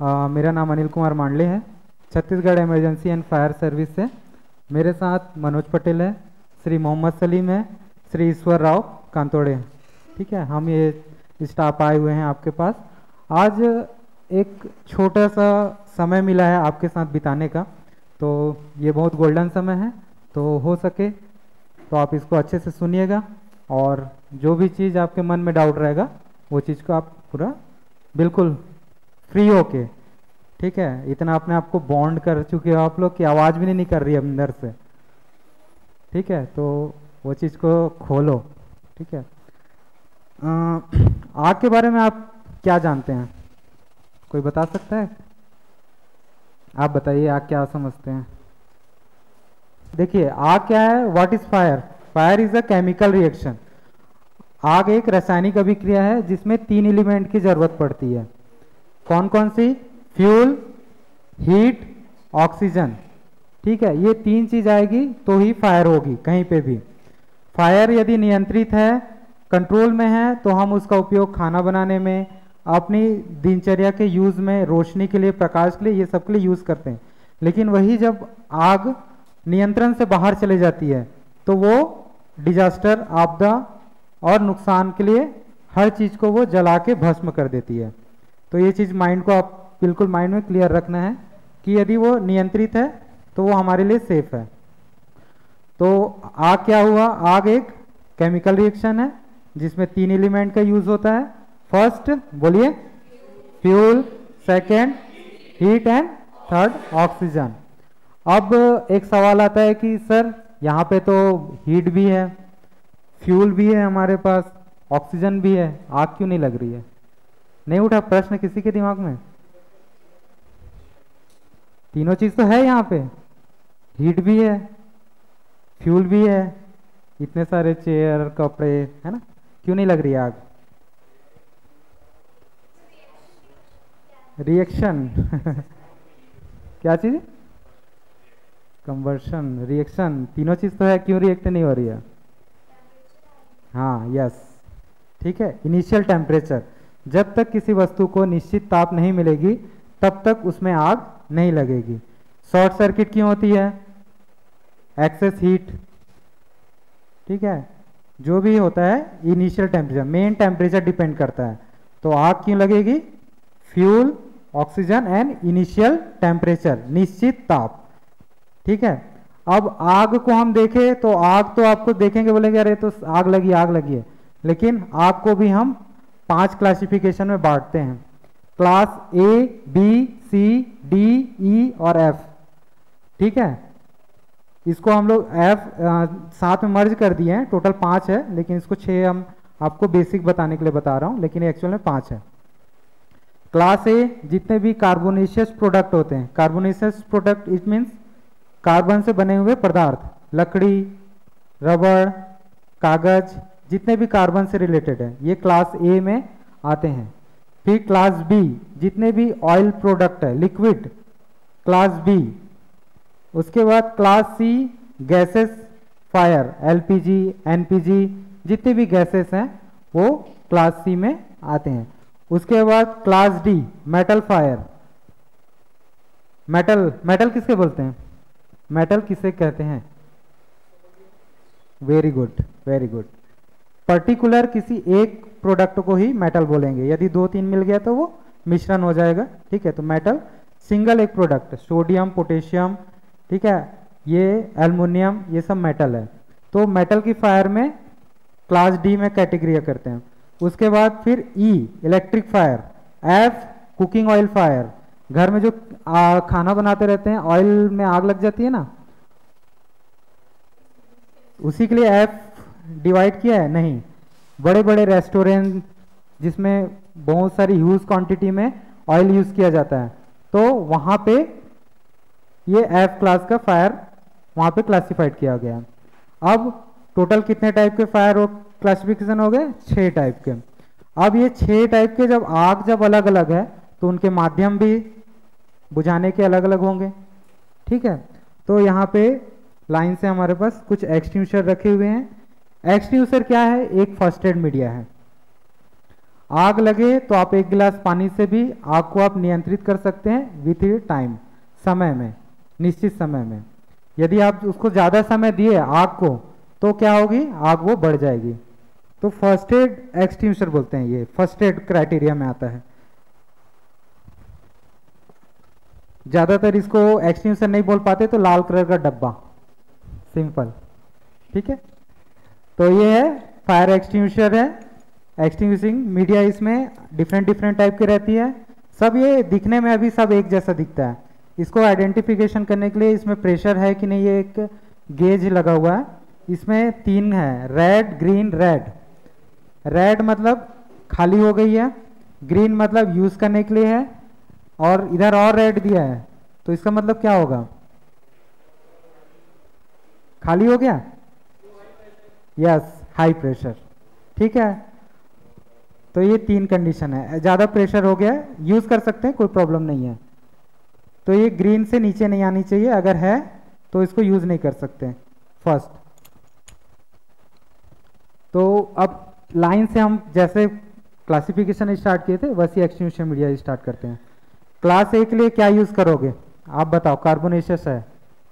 मेरा नाम अनिल कुमार मांडले है, Chhattisgarh emergency and fire service से। मेरे साथ मनोज पटेल है, श्री मोहम्मद सलीम है, श्री ईश्वर राव कांतोड़े। ठीक है, हम ये स्टाफ आए हुए हैं आपके पास। आज एक छोटा सा समय मिला है आपके साथ बिताने का, तो ये बहुत गोल्डन समय है। तो हो सके तो आप इसको अच्छे से सुनिएगा, और जो भी चीज़ आपके मन में डाउट रहेगा वो चीज़ को आप पूरा बिल्कुल फ्री होके, ठीक है, इतना अपने आप को बॉन्ड कर चुके हो आप लोग कि आवाज़ भी नहीं निकल रही है अंदर से। ठीक है, तो वो चीज़ को खोलो। ठीक है, आग के बारे में आप क्या जानते हैं? कोई बता सकता है? आप बताइए, आग क्या समझते हैं? देखिए, आग क्या है? What is fire? Fire is a chemical reaction. आग एक रासायनिक अभिक्रिया है जिसमें 3 एलिमेंट की जरूरत पड़ती है। कौन कौन सी? Fuel, heat, oxygen. ठीक है, ये 3 चीज आएगी तो ही फायर होगी कहीं पे भी। फायर यदि नियंत्रित है, कंट्रोल में है, तो हम उसका उपयोग खाना बनाने में, अपनी दिनचर्या के यूज में, रोशनी के लिए, प्रकाश के लिए, ये सब के लिए यूज करते हैं। लेकिन वही जब आग नियंत्रण से बाहर चले जाती है तो वो डिजास्टर, आपदा और नुकसान के लिए हर चीज को वो जला के भस्म कर देती है। तो ये चीज माइंड को आप बिल्कुल माइंड में क्लियर रखना है कि यदि वो नियंत्रित है तो वो हमारे लिए सेफ है। तो आग क्या हुआ? आग एक केमिकल रिएक्शन है जिसमें 3 एलिमेंट का यूज होता है। फर्स्ट बोलिए, fuel, second heat and third oxygen. अब एक सवाल आता है कि सर यहाँ पे तो हीट भी है, फ्यूल भी है हमारे पास, ऑक्सीजन भी है, आग क्यों नहीं लग रही है? नहीं उठा प्रश्न किसी के दिमाग में? तीनों चीज तो है यहाँ पे, हीट भी है, फ्यूल भी है, इतने सारे चेयर, कपड़े, है ना, क्यों नहीं लग रही आग? रिएक्शन क्या चीज? कंबर्शन, रिएक्शन, तीनों चीज तो है, क्यों रिएक्ट नहीं हो रही है? हाँ, यस, ठीक है। इनिशियल टेम्परेचर, जब तक किसी वस्तु को निश्चित ताप नहीं मिलेगी तब तक उसमें आग नहीं लगेगी। शॉर्ट सर्किट क्यों होती है? Excess heat. ठीक है, जो भी होता है initial temperature, main temperature depend करता है। तो आग क्यों लगेगी? Fuel, oxygen and initial temperature, निश्चित ताप। ठीक है, अब आग को हम देखें तो आग तो आपको देखेंगे बोलेंगे अरे तो आग लगी, आग लगी है, लेकिन आग को भी हम 5 क्लासिफिकेशन में बांटते हैं। Class A, B, C, D, E और एफ। ठीक है, इसको हम लोग एफ साथ में मर्ज कर दिए हैं, टोटल 5 है, लेकिन इसको 6 हम आपको बेसिक बताने के लिए बता रहा हूं, लेकिन एक्चुअल में 5 है। क्लास ए जितने भी कार्बोनेशियस प्रोडक्ट होते हैं, carbonaceous product it means carbon से बने हुए पदार्थ, लकड़ी, रबड़, कागज, जितने भी कार्बन से रिलेटेड है, ये क्लास ए में आते हैं। फिर क्लास बी जितने भी ऑयल प्रोडक्ट है, लिक्विड, क्लास बी। उसके बाद class C gases, fire, LPG, NPG, जितने भी गैसेस हैं वो क्लास सी में आते हैं। उसके बाद class D metal fire. Metal, metal किसके बोलते हैं? मेटल किसे कहते हैं? Very good, very good. Particular किसी एक प्रोडक्ट को ही मेटल बोलेंगे, यदि 2-3 मिल गया तो वो मिश्रण हो जाएगा। ठीक है, तो मेटल सिंगल एक प्रोडक्ट, सोडियम, पोटेशियम, ठीक है, ये एल्युमिनियम, ये सब मेटल है। तो मेटल की फायर में क्लास डी में कैटेगरी करते हैं। उसके बाद फिर E electric fire, F cooking oil fire, घर में जो खाना बनाते रहते हैं, ऑयल में आग लग जाती है ना, उसी के लिए एफ डिवाइड किया है। नहीं, बड़े बड़े रेस्टोरेंट जिसमें बहुत सारी ह्यूज क्वांटिटी में ऑयल यूज किया जाता है, तो वहां पे ये एफ क्लास का फायर वहां पे क्लासिफाइड किया गया। अब टोटल कितने टाइप के फायर क्लासिफिकेशन हो गए? 6 टाइप के। अब ये 6 टाइप के जब आग जब अलग अलग है तो उनके माध्यम भी बुझाने के अलग अलग होंगे। ठीक है, तो यहाँ पे लाइन से हमारे पास कुछ एक्सटिंग्विशर रखे हुए हैं। एक्सटिंग्विशर क्या है? एक फर्स्ट एड मीडिया है। आग लगे तो आप एक गिलास पानी से भी आग को आप नियंत्रित कर सकते हैं विथ टाइम, समय में, निश्चित समय में। यदि आप उसको ज़्यादा समय दिए आग को तो क्या होगी, आग वो बढ़ जाएगी। तो फर्स्ट एड एक्सटिंग्विशर बोलते हैं, ये फर्स्ट एड क्राइटेरिया में आता है। ज़्यादातर इसको एक्सटिंग्विशर नहीं बोल पाते तो लाल कलर का डब्बा, सिंपल, ठीक है। तो ये है फायर एक्सटिंग्विशर है। एक्सटिंग्विशिंग मीडिया इसमें डिफरेंट डिफरेंट टाइप की रहती है। सब ये दिखने में अभी सब एक जैसा दिखता है। इसको आइडेंटिफिकेशन करने के लिए इसमें प्रेशर है कि नहीं, ये एक गेज लगा हुआ है। इसमें 3 है, रेड ग्रीन रेड। रेड मतलब खाली हो गई है, ग्रीन मतलब यूज करने के लिए है, और इधर और रेड दिया है तो इसका मतलब क्या होगा, खाली हो गया, यस, हाई प्रेशर, ठीक है। तो ये 3 कंडीशन है। ज़्यादा प्रेशर हो गया यूज कर सकते हैं, कोई प्रॉब्लम नहीं है। तो ये ग्रीन से नीचे नहीं आनी चाहिए, अगर है तो इसको यूज नहीं कर सकते फर्स्ट। तो अब लाइन से हम जैसे क्लासिफिकेशन स्टार्ट किए थे वैसे एक्सटिंग्विशर मीडिया स्टार्ट करते हैं। क्लास ए के लिए क्या यूज करोगे आप बताओ, कार्बोनेशियस है,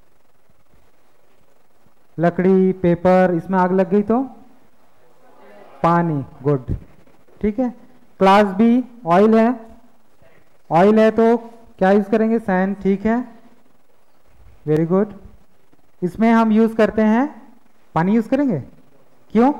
लकड़ी, पेपर, इसमें आग लग गई तो पानी, गुड, ठीक है। क्लास बी ऑयल है, ऑयल है तो क्या यूज करेंगे, सैंड, ठीक है, वेरी गुड। इसमें हम यूज करते हैं पानी यूज करेंगे, क्यों,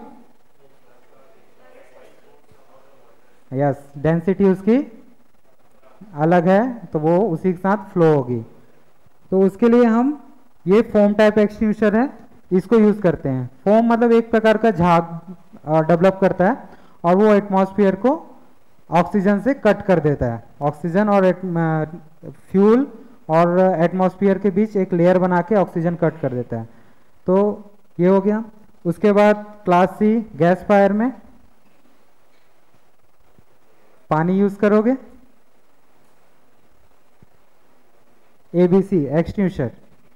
यस, डेंसिटी उसकी अलग है तो वो उसी के साथ फ्लो होगी। तो उसके लिए हम ये फोम टाइप एक्सटिंग्विशर है, इसको यूज करते हैं। फोम मतलब एक प्रकार का झाग डेवलप करता है और वो एटमॉस्फेयर को ऑक्सीजन से कट कर देता है। ऑक्सीजन और फ्यूल और एटमॉस्फेयर के बीच एक लेयर बना के ऑक्सीजन कट कर देता है। तो ये हो गया। उसके बाद क्लास सी गैस फायर में पानी यूज करोगे, ABC extinguisher,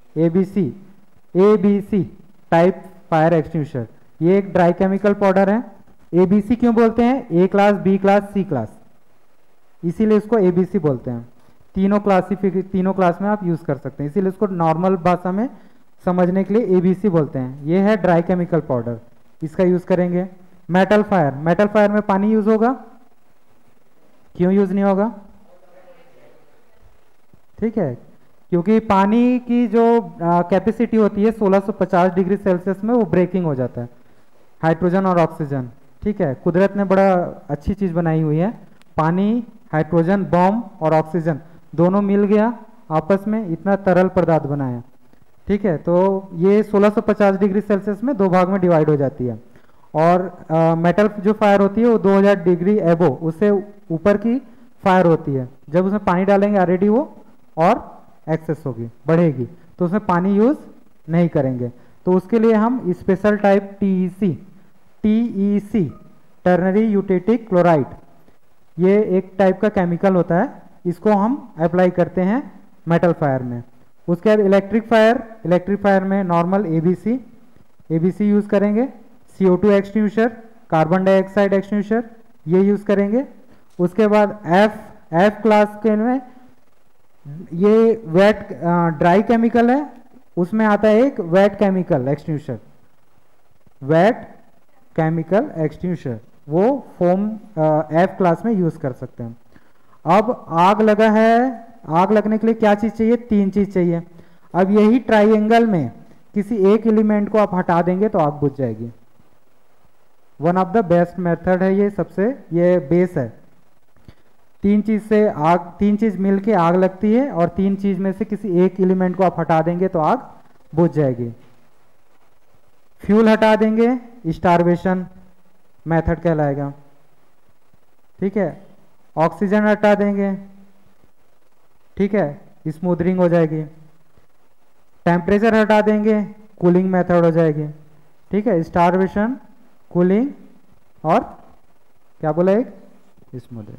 ABC type fire extinguisher, ये एक ड्राई केमिकल पाउडर है। एबीसी क्यों बोलते हैं, A class, B class, C class, इसीलिए इसको एबीसी बोलते हैं। तीनों क्लास में आप यूज कर सकते हैं, इसीलिए इसको नॉर्मल भाषा में समझने के लिए एबीसी बोलते हैं। ये है ड्राई केमिकल पाउडर, इसका यूज करेंगे। मेटल फायर, मेटल फायर में पानी यूज होगा, क्यों यूज नहीं होगा, ठीक है, क्योंकि पानी की जो कैपेसिटी होती है 1650 डिग्री सेल्सियस में वो ब्रेकिंग हो जाता है, हाइड्रोजन और ऑक्सीजन, ठीक है। कुदरत ने बड़ा अच्छी चीज बनाई हुई है, पानी, हाइड्रोजन बॉम्ब और ऑक्सीजन दोनों मिल गया आपस में, इतना तरल पदार्थ बनाया, ठीक है। तो ये 1650 डिग्री सेल्सियस में 2 भाग में डिवाइड हो जाती है। और मेटल जो फायर होती है वो 2000 डिग्री एबो, उससे ऊपर की फायर होती है। जब उसमें पानी डालेंगे ऑलरेडी वो और एक्सेस होगी, बढ़ेगी, तो उसमें पानी यूज नहीं करेंगे। तो उसके लिए हम special type TEC ternary eutectic chloride, ये एक टाइप का केमिकल होता है, इसको हम अप्लाई करते हैं मेटल फायर में। उसके बाद इलेक्ट्रिक फायर में नॉर्मल एबीसी यूज करेंगे। CO2 extinguisher, carbon dioxide extinguisher, ये यूज करेंगे। उसके बाद एफ क्लास के में ये वेट ड्राई केमिकल है, उसमें आता है एक वेट केमिकल एक्सटिंग्विशर, वो फोम एफ क्लास में यूज कर सकते हैं। अब आग लगा है, आग लगने के लिए क्या चीज चाहिए, 3 चीज चाहिए। अब यही ट्राइएंगल में किसी एक एलिमेंट को आप हटा देंगे तो आग बुझ जाएगी। One of the best method है ये, सबसे ये बेस है। 3 चीज मिल के आग लगती है और 3 चीज में से किसी एक एलिमेंट को आप हटा देंगे तो आग बुझ जाएगी। फ्यूल हटा देंगे, स्टारवेशन मेथड कहलाएगा, ठीक है। ऑक्सीजन हटा देंगे, ठीक है, स्मूदरिंग हो जाएगी। टेम्परेचर हटा देंगे, कूलिंग मेथड हो जाएगी, ठीक है। स्टारवेशन, कूलिंग और क्या बोला, एक स्मूदरिंग,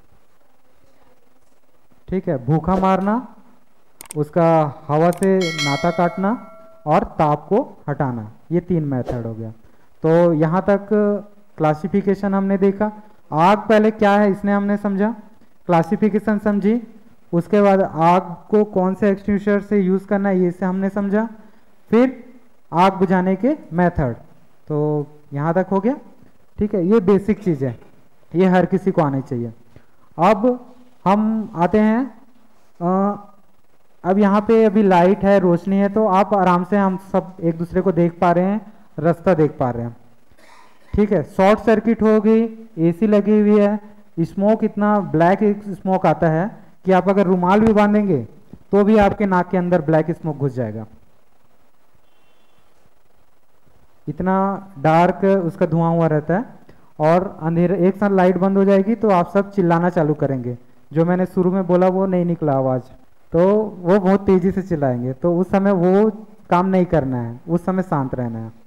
ठीक है। भूखा मारना, उसका हवा से नाता काटना और ताप को हटाना, ये 3 मेथड हो गया। तो यहाँ तक क्लासिफिकेशन हमने देखा। आग पहले क्या है इसने हमने समझा, क्लासिफिकेशन समझी, उसके बाद आग को कौन से एक्सटिंग्विशर से यूज़ करना है ये से हमने समझा, फिर आग बुझाने के मेथड। तो यहाँ तक हो गया, ठीक है। ये बेसिक चीज़ है, ये हर किसी को आनी चाहिए। अब हम आते हैं अब यहाँ पे अभी लाइट है, रोशनी है, तो आप आराम से हम सब एक दूसरे को देख पा रहे हैं, रास्ता देख पा रहे हैं, ठीक है। शॉर्ट सर्किट हो गई, एसी लगी हुई है, स्मोक इतना ब्लैक स्मोक आता है कि आप अगर रुमाल भी बांधेंगे तो भी आपके नाक के अंदर ब्लैक स्मोक घुस जाएगा, इतना डार्क उसका धुआं हुआ रहता है। और अंधेरे एक साथ लाइट बंद हो जाएगी तो आप सब चिल्लाना चालू करेंगे, जो मैंने शुरू में बोला वो नहीं निकला आवाज़, तो वो बहुत तेज़ी से चिल्लाएंगे, तो उस समय वो काम नहीं करना है, उस समय शांत रहना है,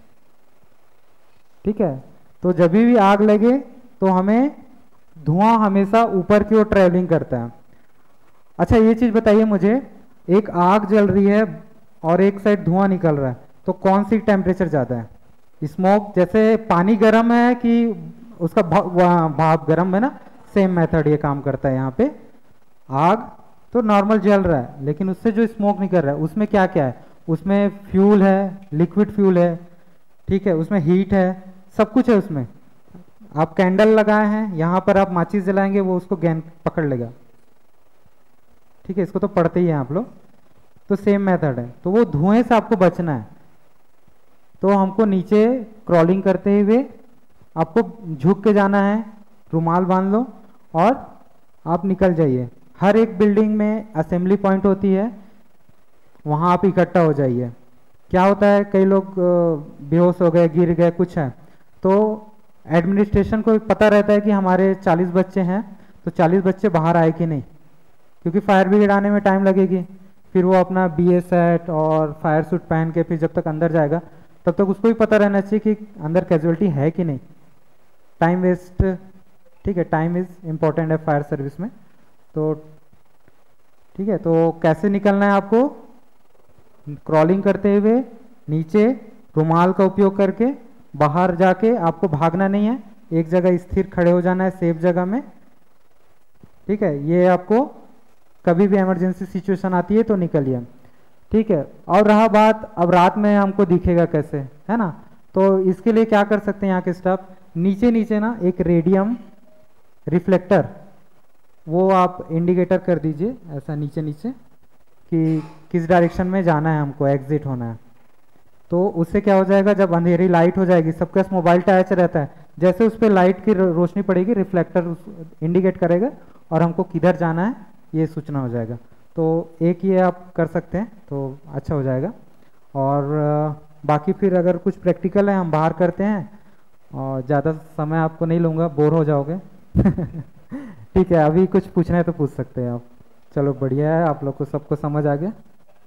ठीक है। तो जब भी आग लगे तो हमें धुआं हमेशा ऊपर की ओर ट्रैवलिंग करता है। अच्छा ये चीज़ बताइए मुझे, एक आग जल रही है और एक साइड धुआं निकल रहा है, तो कौन सी टेम्परेचर ज़्यादा है? स्मोक, जैसे पानी गर्म है कि उसका भाप गर्म है ना, सेम मेथड ये काम करता है यहाँ पे। आग तो नॉर्मल जल रहा है, लेकिन उससे जो स्मोक निकल रहा है उसमें क्या क्या है? उसमें फ्यूल है, लिक्विड फ्यूल है, ठीक है, उसमें हीट है, सब कुछ है उसमें। आप कैंडल लगाए हैं, यहाँ पर आप माचिस जलाएंगे वो उसको गैन पकड़ लेगा, ठीक है, इसको तो पढ़ते ही हैं आप लोग। तो सेम मेथड है, तो वो धुएं से आपको बचना है, तो हमको नीचे क्रॉलिंग करते हुए आपको झुक के जाना है, रुमाल बांध लो और आप निकल जाइए। हर एक बिल्डिंग में असेंबली पॉइंट होती है, वहाँ आप इकट्ठा हो जाइए। क्या होता है, कई लोग बेहोश हो गए, गिर गए, कुछ है, तो एडमिनिस्ट्रेशन को पता रहता है कि हमारे 40 बच्चे हैं, तो 40 बच्चे बाहर आए कि नहीं, क्योंकि फायर ब्रिगेड आने में टाइम लगेगी। फिर वो अपना BA सेट और फायर सूट पहन के फिर जब तक अंदर जाएगा तब तक उसको भी पता रहना चाहिए कि अंदर कैजुअलिटी है कि नहीं। टाइम वेस्ट, ठीक है, टाइम इज इम्पोर्टेंट है फायर सर्विस में। तो ठीक है, तो कैसे निकलना है आपको? क्रॉलिंग करते हुए नीचे रुमाल का उपयोग करके बाहर जाके, आपको भागना नहीं है, एक जगह स्थिर खड़े हो जाना है सेफ जगह में, ठीक है। ये आपको कभी भी इमरजेंसी सिचुएशन आती है तो निकलिए, ठीक है। और रहा बात अब रात में हमको दिखेगा कैसे, है ना, तो इसके लिए क्या कर सकते हैं यहाँ के स्टाफ, नीचे नीचे ना एक रेडियम रिफ्लेक्टर, वो आप इंडिकेटर कर दीजिए ऐसा नीचे नीचे कि किस डायरेक्शन में जाना है, हमको एग्जिट होना है। तो उससे क्या हो जाएगा, जब अंधेरी लाइट हो जाएगी, सबके पास मोबाइल टच रहता है, जैसे उस पर लाइट की रोशनी पड़ेगी रिफ्लेक्टर इंडिकेट करेगा और हमको किधर जाना है ये सूचना हो जाएगा। तो एक ये आप कर सकते हैं तो अच्छा हो जाएगा। और बाकी फिर अगर कुछ प्रैक्टिकल है हम बाहर करते हैं, और ज़्यादा समय आपको नहीं लूँगा, बोर हो जाओगे ठीक है, अभी कुछ पूछना है तो पूछ सकते हैं आप। चलो बढ़िया है, आप लोग को सबको समझ आ गया।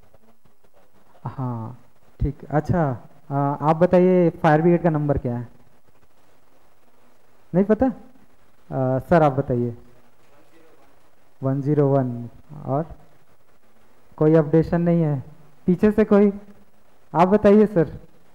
हाँ ठीक, अच्छा आप बताइए फायर ब्रिगेड का नंबर क्या है? नहीं पता? सर आप बताइए। 101। और कोई अपडेशन नहीं है पीछे से कोई? आप बताइए सर।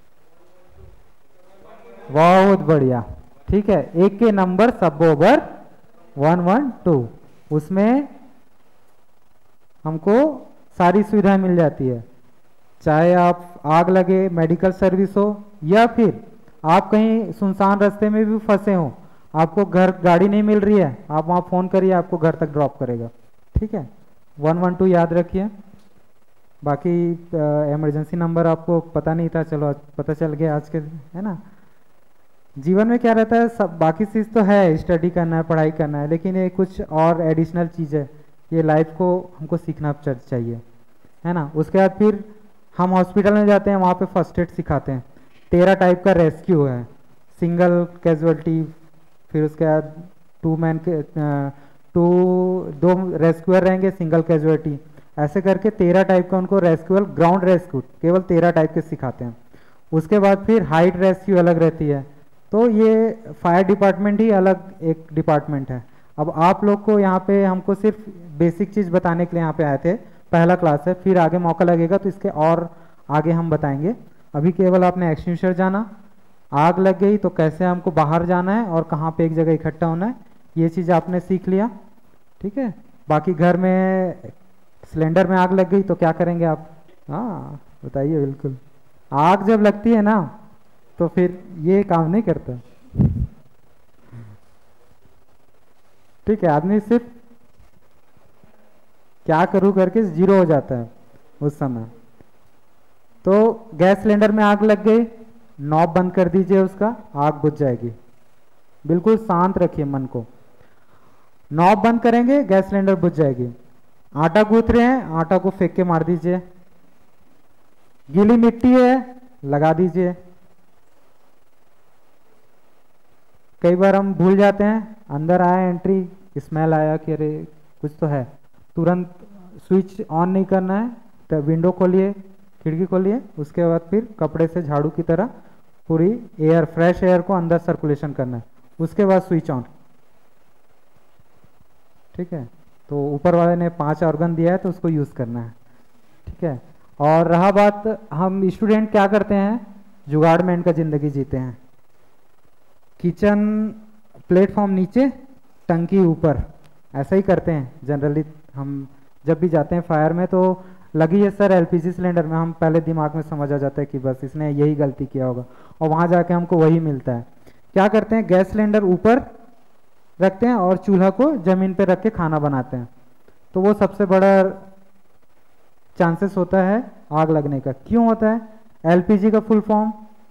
बहुत बढ़िया, ठीक है, एक के नंबर सब ओवर 112, उसमें हमको सारी सुविधाएं मिल जाती है, चाहे आप आग लगे, मेडिकल सर्विस हो, या फिर आप कहीं सुनसान रास्ते में भी फंसे हो, आपको घर गाड़ी नहीं मिल रही है, आप वहाँ फ़ोन करिए, आपको घर तक ड्रॉप करेगा, ठीक है। 112 याद रखिए। बाकी इमरजेंसी नंबर आपको पता नहीं था, चलो पता चल गया आज के, है ना। जीवन में क्या रहता है, सब बाकी चीज़ तो है, स्टडी करना है, पढ़ाई करना है, लेकिन ये कुछ और एडिशनल चीज़ है, ये लाइफ को हमको सीखना चाहिए, है ना। उसके बाद फिर हम हॉस्पिटल में जाते हैं, वहाँ पे फर्स्ट एड सिखाते हैं। 13 टाइप का रेस्क्यू है, सिंगल कैजुअलिटी, फिर उसके बाद 2 रेस्क्यूअर रहेंगे, सिंगल कैजुअलिटी, ऐसे करके 13 टाइप का उनको रेस्क्यूअल, ग्राउंड रेस्क्यू केवल 13 टाइप के सिखाते हैं। उसके बाद फिर हाइट रेस्क्यू अलग रहती है। तो ये फायर डिपार्टमेंट ही अलग एक डिपार्टमेंट है। अब आप लोग को यहाँ पे हमको सिर्फ बेसिक चीज़ बताने के लिए यहाँ पे आए थे, पहला क्लास है, फिर आगे मौका लगेगा तो इसके और आगे हम बताएंगे। अभी केवल आपने एक्सटिंग्विशर जाना, आग लग गई तो कैसे हमको बाहर जाना है और कहाँ पे एक जगह इकट्ठा होना है, ये चीज़ आपने सीख लिया, ठीक है। बाकी घर में सिलेंडर में आग लग गई तो क्या करेंगे आप? हाँ बताइए। बिल्कुल, आग जब लगती है ना तो फिर ये काम नहीं करता, ठीक है। आदमी सिर्फ क्या करूं करके जीरो हो जाता है उस समय। तो गैस सिलेंडर में आग लग गई, नॉब बंद कर दीजिए उसका, आग बुझ जाएगी। बिल्कुल शांत रखिए मन को, नॉब बंद करेंगे गैस सिलेंडर बुझ जाएगी। आटा गूंथ रहे हैं, आटा को फेंक के मार दीजिए। गीली मिट्टी है, लगा दीजिए। कई बार हम भूल जाते हैं, अंदर आया एंट्री, स्मेल आया कि अरे कुछ तो है, तुरंत स्विच ऑन नहीं करना है, तो विंडो खोलिए, खिड़की खोलिए, उसके बाद फिर कपड़े से झाड़ू की तरह पूरी एयर, फ्रेश एयर को अंदर सर्कुलेशन करना है, उसके बाद स्विच ऑन, ठीक है। तो ऊपर वाले ने 5 ऑर्गन दिया है तो उसको यूज़ करना है, ठीक है। और रहा बात, हम स्टूडेंट क्या करते हैं, जुगाड़मैन का ज़िंदगी जीते हैं। किचन प्लेटफॉर्म नीचे, टंकी ऊपर, ऐसा ही करते हैं जनरली। हम जब भी जाते हैं फायर में तो लगी है सर एलपीजी सिलेंडर में, हम पहले दिमाग में समझ आ जाता है कि बस इसने यही गलती किया होगा, और वहाँ जाके हमको वही मिलता है। क्या करते हैं, गैस सिलेंडर ऊपर रखते हैं और चूल्हा को ज़मीन पे रख के खाना बनाते हैं, तो वो सबसे बड़ा चांसेस होता है आग लगने का। क्यों होता है? एलपीजी का फुल फॉर्म,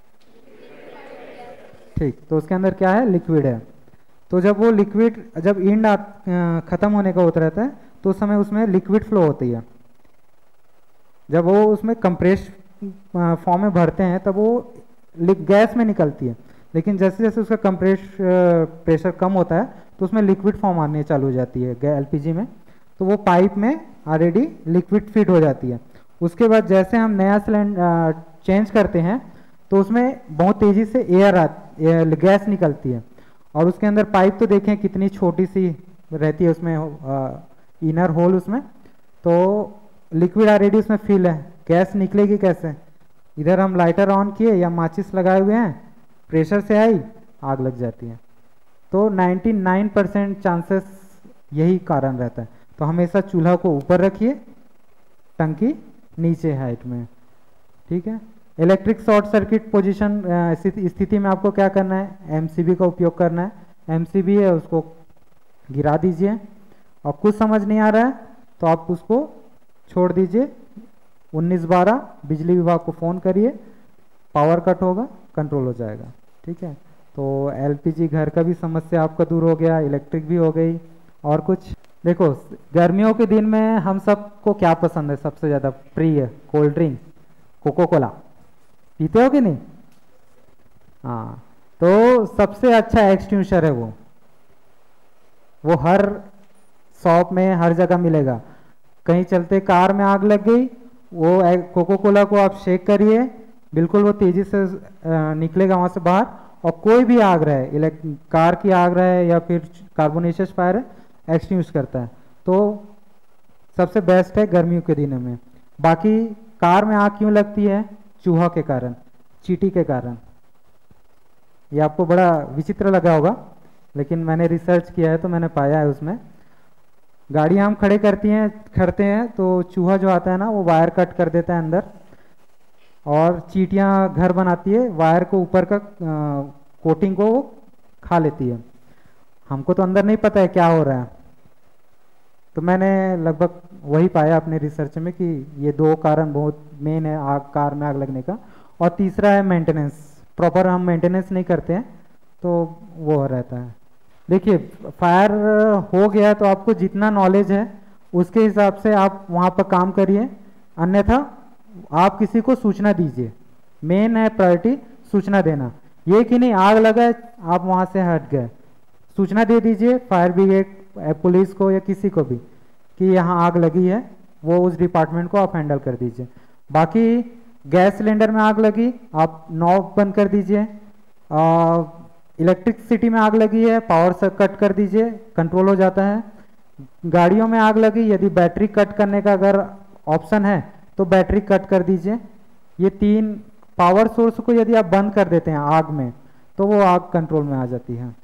ठीक, तो उसके अंदर क्या है, लिक्विड है। तो जब वो लिक्विड, जब इंड ख़त्म होने का होता रहता है तो उस समय उसमें लिक्विड फ्लो होती है। जब वो उसमें कंप्रेस फॉर्म में भरते हैं तब वो गैस में निकलती है, लेकिन जैसे जैसे उसका कंप्रेस प्रेशर कम होता है तो उसमें लिक्विड फॉर्म आने चालू हो जाती है एलपीजी में, तो वो पाइप में ऑलरेडी लिक्विड फिट हो जाती है। उसके बाद जैसे हम नया सिलेंडर चेंज करते हैं तो उसमें बहुत तेज़ी से गैस निकलती है, और उसके अंदर पाइप तो देखें कितनी छोटी सी रहती है उसमें, इनर होल उसमें, तो लिक्विड ऑलरेडी उसमें फिल है, गैस निकलेगी कैसे? इधर हम लाइटर ऑन किए या माचिस लगाए हुए हैं, प्रेशर से आई, आग लग जाती है। तो 99% चांसेस यही कारण रहता है। तो हमेशा चूल्हा को ऊपर रखिए, टंकी नीचे हाइट में, ठीक है। इलेक्ट्रिक शॉर्ट सर्किट पोजीशन स्थिति में आपको क्या करना है, एमसीबी का उपयोग करना है। एमसीबी है उसको गिरा दीजिए, और कुछ समझ नहीं आ रहा है तो आप उसको छोड़ दीजिए। 1912 बिजली विभाग को फ़ोन करिए, पावर कट होगा, कंट्रोल हो जाएगा, ठीक है। तो एलपीजी घर का भी समस्या आपका दूर हो गया, इलेक्ट्रिक भी हो गई। और कुछ देखो, गर्मियों के दिन में हम सबको क्या पसंद है सबसे ज़्यादा प्रिय? कोल्ड ड्रिंक, कोको कोला पीते हो कि नहीं? हाँ, तो सबसे अच्छा एक्सटिंग्विशर है वो हर शॉप में हर जगह मिलेगा। कहीं चलते कार में आग लग गई, वो कोको कोला को आप शेक करिए, बिल्कुल वो तेज़ी से निकलेगा वहाँ से बाहर। और कोई भी आग रहे, कार की आग रहे या फिर कार्बोनेशियस फायर है, एक्सटिंग्विश करता है। तो सबसे बेस्ट है गर्मियों के दिनों में। बाकी कार में आग क्यों लगती है? चूहा के कारण, चींटी के कारण। ये आपको बड़ा विचित्र लगा होगा, लेकिन मैंने रिसर्च किया है तो मैंने पाया है उसमें। गाड़ी हम खड़ते हैं तो चूहा जो आता है ना वो वायर कट कर देता है अंदर, और चींटियाँ घर बनाती है, वायर को ऊपर का कोटिंग को खा लेती है। हमको तो अंदर नहीं पता है क्या हो रहा है, तो मैंने लगभग वही पाया अपने रिसर्च में कि ये 2 कारण बहुत मेन है आग, कार में आग लगने का। और तीसरा है मेंटेनेंस, प्रॉपर हम मेंटेनेंस नहीं करते हैं तो वो रहता है। देखिए, फायर हो गया तो आपको जितना नॉलेज है उसके हिसाब से आप वहाँ पर काम करिए, अन्यथा आप किसी को सूचना दीजिए। मेन है प्रायोरिटी सूचना देना, ये कि नहीं आग लगा है आप वहाँ से हट गए, सूचना दे दीजिए फायर ब्रिगेड, पुलिस को या किसी को भी कि यहाँ आग लगी है, वो उस डिपार्टमेंट को आप हैंडल कर दीजिए। बाकी गैस सिलेंडर में आग लगी, आप नॉब बंद कर दीजिए। इलेक्ट्रिसिटी में आग लगी है, पावर से कट कर दीजिए, कंट्रोल हो जाता है। गाड़ियों में आग लगी, यदि बैटरी कट करने का अगर ऑप्शन है तो बैटरी कट कर दीजिए। ये 3 पावर सोर्स को यदि आप बंद कर देते हैं आग में तो वो आग कंट्रोल में आ जाती है।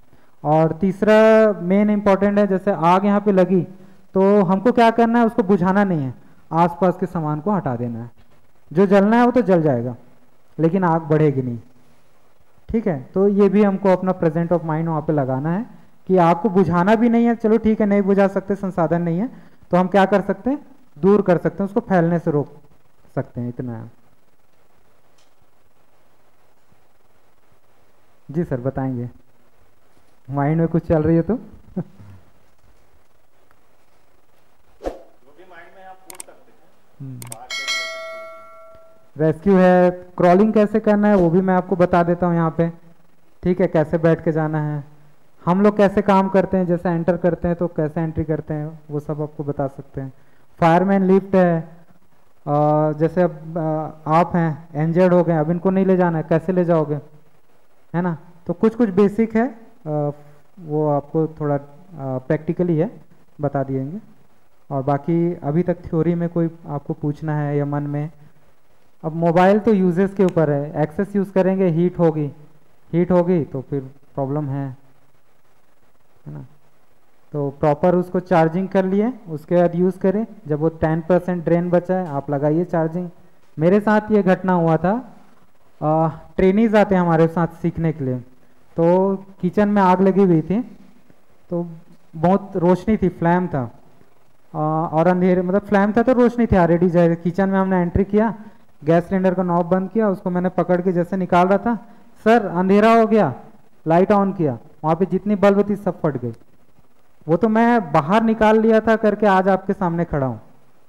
और तीसरा मेन इंपॉर्टेंट है, जैसे आग यहाँ पे लगी तो हमको क्या करना है, उसको बुझाना नहीं है, आसपास के सामान को हटा देना है। जो जलना है वो तो जल जाएगा लेकिन आग बढ़ेगी नहीं। ठीक है, तो ये भी हमको अपना प्रेजेंट ऑफ माइंड वहाँ पे लगाना है कि आग को बुझाना भी नहीं है। चलो ठीक है, नहीं बुझा सकते, संसाधन नहीं है, तो हम क्या कर सकते हैं, दूर कर सकते हैं, उसको फैलने से रोक सकते हैं, इतना है। जी सर बताएंगे, माइंड में कुछ चल रही है तो रेस्क्यू है, क्रॉलिंग कैसे करना है वो भी मैं आपको बता देता हूँ यहाँ पे। ठीक है, कैसे बैठ के जाना है, हम लोग कैसे काम करते हैं, जैसे एंटर करते हैं तो कैसे एंट्री करते हैं, वो सब आपको बता सकते हैं। फायरमैन लिफ्ट है, जैसे अब आप हैं इंजर्ड हो गए, अब इनको नहीं ले जाना है, कैसे ले जाओगे, है ना। तो कुछ कुछ बेसिक है, वो आपको थोड़ा प्रैक्टिकली है, बता दिएंगे। और बाकी अभी तक थ्योरी में कोई आपको पूछना है या मन में। अब मोबाइल तो यूजेस के ऊपर है, एक्सेस यूज़ करेंगे हीट होगी तो फिर प्रॉब्लम है ना। तो प्रॉपर उसको चार्जिंग कर लिए, उसके बाद यूज़ करें। जब वो 10% ड्रेन बचा है आप लगाइए चार्जिंग। मेरे साथ ये घटना हुआ था, ट्रेनीज आते हैं हमारे साथ सीखने के लिए, तो किचन में आग लगी हुई थी, तो बहुत रोशनी थी, फ्लैम था, और अंधेरे मतलब फ्लैम था तो रोशनी थी ऑलरेडी। जैसे किचन में हमने एंट्री किया, गैस सिलेंडर का नॉब बंद किया, उसको मैंने पकड़ के जैसे निकाल रहा था, सर अंधेरा हो गया, लाइट ऑन किया, वहाँ पे जितनी बल्ब थी सब फट गई। वो तो मैं बाहर निकाल लिया था करके आज आपके सामने खड़ा हूँ।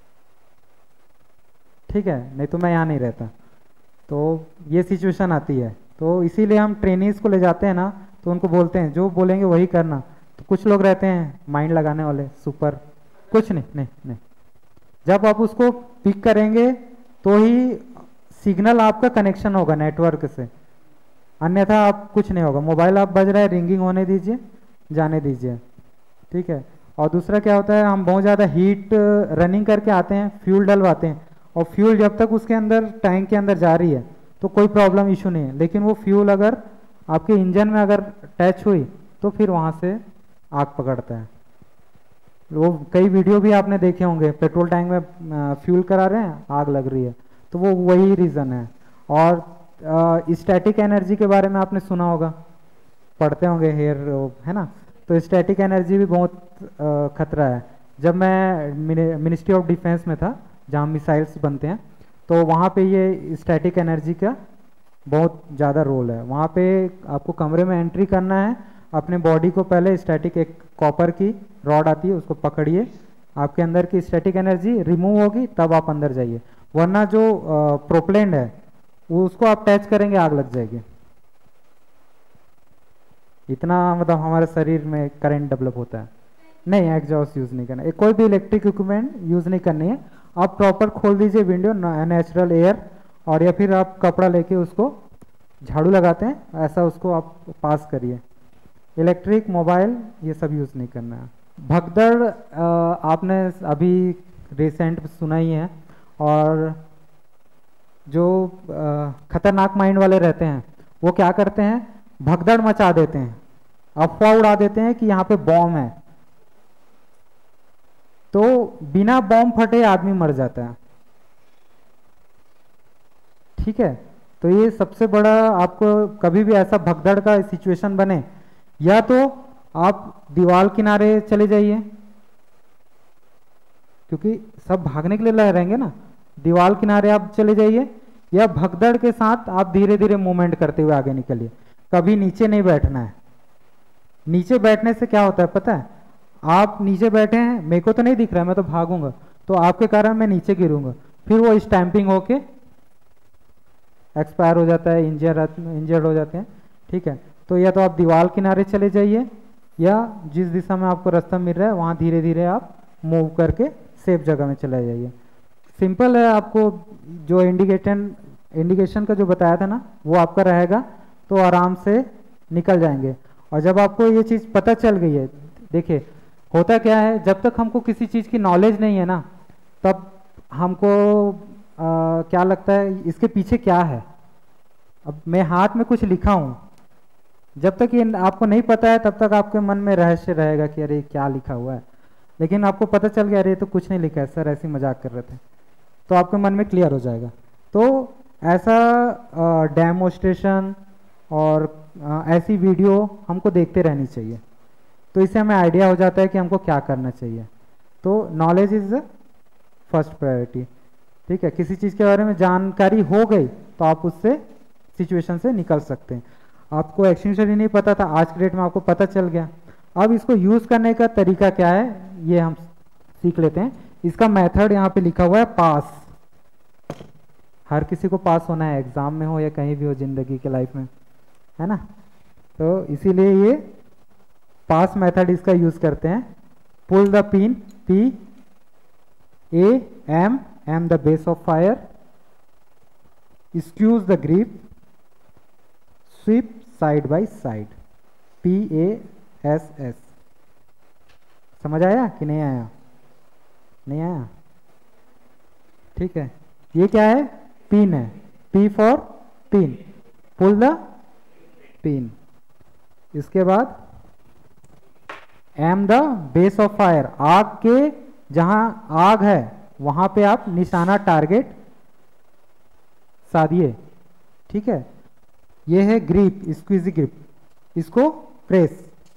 ठीक है, नहीं तो मैं यहाँ नहीं रहता। तो ये सिचुएशन आती है, तो इसीलिए हम ट्रेनिंग्स को ले जाते हैं ना, तो उनको बोलते हैं जो बोलेंगे वही करना। तो कुछ लोग रहते हैं माइंड लगाने वाले, सुपर, कुछ नहीं नहीं नहीं, जब आप उसको पिक करेंगे तो ही सिग्नल आपका कनेक्शन होगा नेटवर्क से, अन्यथा आप कुछ नहीं होगा। मोबाइल आप बज रहा है, रिंगिंग होने दीजिए, जाने दीजिए। ठीक है, और दूसरा क्या होता है, हम बहुत ज़्यादा हीट रनिंग करके आते हैं, फ्यूल डलवाते हैं, और फ्यूल जब तक उसके अंदर टैंक के अंदर जा रही है तो कोई प्रॉब्लम इशू नहीं है, लेकिन वो फ्यूल अगर आपके इंजन में अगर टच हुई तो फिर वहाँ से आग पकड़ता है। वो कई वीडियो भी आपने देखे होंगे, पेट्रोल टैंक में फ्यूल करा रहे हैं, आग लग रही है, तो वो वही रीज़न है। और स्टैटिक एनर्जी के बारे में आपने सुना होगा, पढ़ते होंगे हेयर, है ना। तो स्टैटिक एनर्जी भी बहुत खतरा है। जब मैं मिनिस्ट्री ऑफ डिफेंस में था, जहाँ मिसाइल्स बनते हैं, तो वहाँ पे ये स्टैटिक एनर्जी का बहुत ज़्यादा रोल है। वहाँ पे आपको कमरे में एंट्री करना है, अपने बॉडी को पहले स्टैटिक, एक कॉपर की रॉड आती है उसको पकड़िए, आपके अंदर की स्टैटिक एनर्जी रिमूव होगी तब आप अंदर जाइए, वरना जो प्रोपलेंट है वो उसको आप टच करेंगे आग लग जाएगी। इतना मतलब हमारे शरीर में करंट डेवलप होता है। नहीं, एग्जॉस्ट यूज़ नहीं करना है, कोई भी इलेक्ट्रिक इक्विपमेंट यूज़ नहीं करनी है। आप प्रॉपर खोल दीजिए विंडो, नेचुरल एयर, और या फिर आप कपड़ा लेके उसको झाड़ू लगाते हैं ऐसा उसको आप पास करिए। इलेक्ट्रिक, मोबाइल, ये सब यूज़ नहीं करना है। भगदड़ आपने अभी रिसेंट सुना ही है, और जो खतरनाक माइंड वाले रहते हैं वो क्या करते हैं, भगदड़ मचा देते हैं, अफवाह उड़ा देते हैं कि यहाँ पे बॉम्ब है, तो बिना बॉम्ब फटे आदमी मर जाता है। ठीक है, तो ये सबसे बड़ा, आपको कभी भी ऐसा भगदड़ का सिचुएशन बने, या तो आप दीवार किनारे चले जाइए, क्योंकि सब भागने के लिए रहेंगे ना, दीवार किनारे आप चले जाइए, या भगदड़ के साथ आप धीरे धीरे मूवमेंट करते हुए आगे निकलिए। कभी नीचे नहीं बैठना है। नीचे बैठने से क्या होता है पता है, आप नीचे बैठे हैं, मेरे को तो नहीं दिख रहा है, मैं तो भागूंगा, तो आपके कारण मैं नीचे गिरूंगा, फिर वो स्टैंपिंग होके एक्सपायर हो जाता है, इंजर्ड हो जाते हैं। ठीक है, तो या तो आप दीवार किनारे चले जाइए, या जिस दिशा में आपको रास्ता मिल रहा है वहाँ धीरे धीरे आप मूव करके सेफ जगह में चले जाइए। सिंपल है, आपको जो इंडिकेशन का जो बताया था ना वो आपका रहेगा, तो आराम से निकल जाएंगे। और जब आपको ये चीज़ पता चल गई है, देखिए होता क्या है, जब तक हमको किसी चीज़ की नॉलेज नहीं है ना, तब हमको क्या लगता है इसके पीछे क्या है। अब मैं हाथ में कुछ लिखा हूँ, जब तक ये आपको नहीं पता है तब तक आपके मन में रहस्य रहेगा कि अरे क्या लिखा हुआ है, लेकिन आपको पता चल गया अरे तो कुछ नहीं लिखा है, सर ऐसे मजाक कर रहे थे, तो आपके मन में क्लियर हो जाएगा। तो ऐसा डेमोस्ट्रेशन और ऐसी वीडियो हमको देखते रहनी चाहिए, तो इससे हमें आइडिया हो जाता है कि हमको क्या करना चाहिए। तो knowledge is the first priority. ठीक है, किसी चीज़ के बारे में जानकारी हो गई तो आप उससे सिचुएशन से निकल सकते हैं। आपको एक्सटेंशन ही नहीं पता था, आज के डेट में आपको पता चल गया। अब इसको यूज़ करने का तरीका क्या है ये हम सीख लेते हैं। इसका मेथड यहाँ पे लिखा हुआ है पास। हर किसी को पास होना है, एग्जाम में हो या कहीं भी हो जिंदगी के लाइफ में, है ना। तो इसीलिए ये पास मेथड इसका यूज करते हैं। Pull the pin, P A M, aim the base of fire, squeeze the grip, sweep side by side, P A S S. समझ आया कि नहीं आया? नहीं आया? ठीक है, ये क्या है? पिन है, P for pin, pull the pin. इसके बाद aim the base of fire, आग के जहां आग है वहां पे आप निशाना टारगेट साधिए। ठीक है, ये है ग्रिप, स्क्वीजी ग्रिप, इसको प्रेस।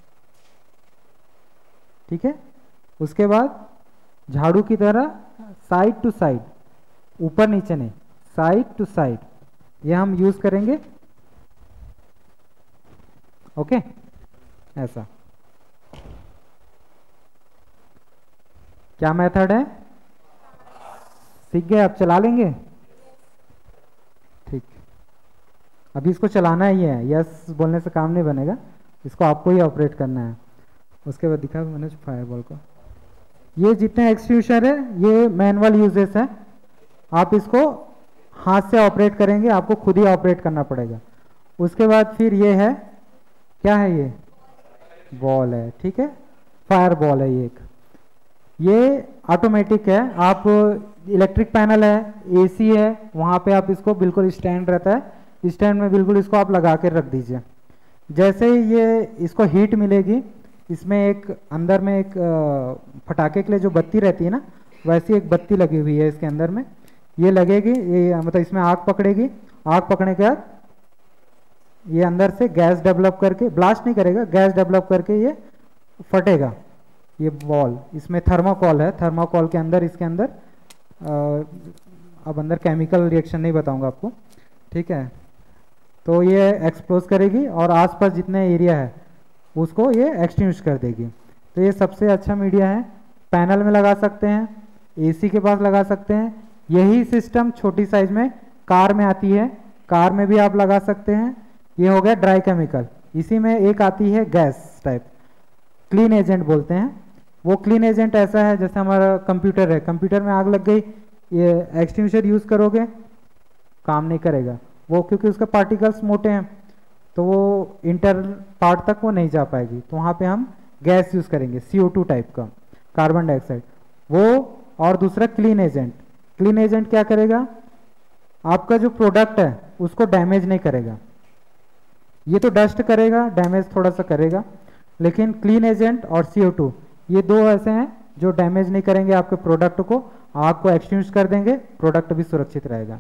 ठीक है, उसके बाद झाड़ू की तरह साइड टू साइड, ऊपर नीचे नहीं, साइड टू साइड, ये हम यूज करेंगे। ओके, ऐसा क्या मेथड है? सीख गए? आप चला लेंगे? ठीक, अभी इसको चलाना ही है, यस बोलने से काम नहीं बनेगा, इसको आपको ही ऑपरेट करना है। उसके बाद दिखा मैंने फायरबॉल को। ये जितने एक्सट्रूशर है ये मैनुअल यूजेस है, आप इसको हाथ से ऑपरेट करेंगे, आपको खुद ही ऑपरेट करना पड़ेगा। उसके बाद फिर ये है, क्या है ये? बॉल है। ठीक है, फायर बॉल है ये एक, ये ऑटोमेटिक है। आप इलेक्ट्रिक पैनल है, एसी है, वहाँ पे आप इसको बिल्कुल स्टैंड रहता है, स्टैंड में बिल्कुल इसको आप लगा के रख दीजिए। जैसे ही ये इसको हीट मिलेगी, इसमें एक अंदर में एक फटाके के लिए जो बत्ती रहती है ना, वैसी एक बत्ती लगी हुई है इसके अंदर में, ये लगेगी, ये मतलब इसमें आग पकड़ेगी। आग पकड़ने के बाद ये अंदर से गैस डेवलप करके, ब्लास्ट नहीं करेगा, गैस डेवलप करके ये फटेगा। ये बॉल, इसमें थर्माकोल है, थर्माकोल के अंदर, इसके अंदर अब अंदर केमिकल रिएक्शन नहीं बताऊंगा आपको। ठीक है, तो ये एक्सप्लोज करेगी और आसपास जितने एरिया है उसको ये एक्सटिंग्विश कर देगी। तो ये सबसे अच्छा मीडिया है, पैनल में लगा सकते हैं, एसी के पास लगा सकते हैं। यही सिस्टम छोटी साइज में कार में आती है, कार में भी आप लगा सकते हैं। ये हो गया ड्राई केमिकल। इसी में एक आती है गैस टाइप, क्लीन एजेंट बोलते हैं। वो क्लीन एजेंट ऐसा है जैसे हमारा कंप्यूटर है, कंप्यूटर में आग लग गई, ये एक्सटिंग्विशर यूज करोगे काम नहीं करेगा वो, क्योंकि उसका पार्टिकल्स मोटे हैं, तो वो इंटर पार्ट तक वो नहीं जा पाएगी। तो वहाँ पे हम गैस यूज करेंगे, CO2 टाइप का, कार्बन डाइऑक्साइड वो। और दूसरा क्लीन एजेंट, क्लीन एजेंट क्या करेगा? आपका जो प्रोडक्ट है उसको डैमेज नहीं करेगा। ये तो डस्ट करेगा, डैमेज थोड़ा सा करेगा, लेकिन क्लीन एजेंट और CO2 ये दो ऐसे हैं जो डैमेज नहीं करेंगे आपके प्रोडक्ट को, आग को एक्सटिंग्विश कर देंगे, प्रोडक्ट भी सुरक्षित रहेगा।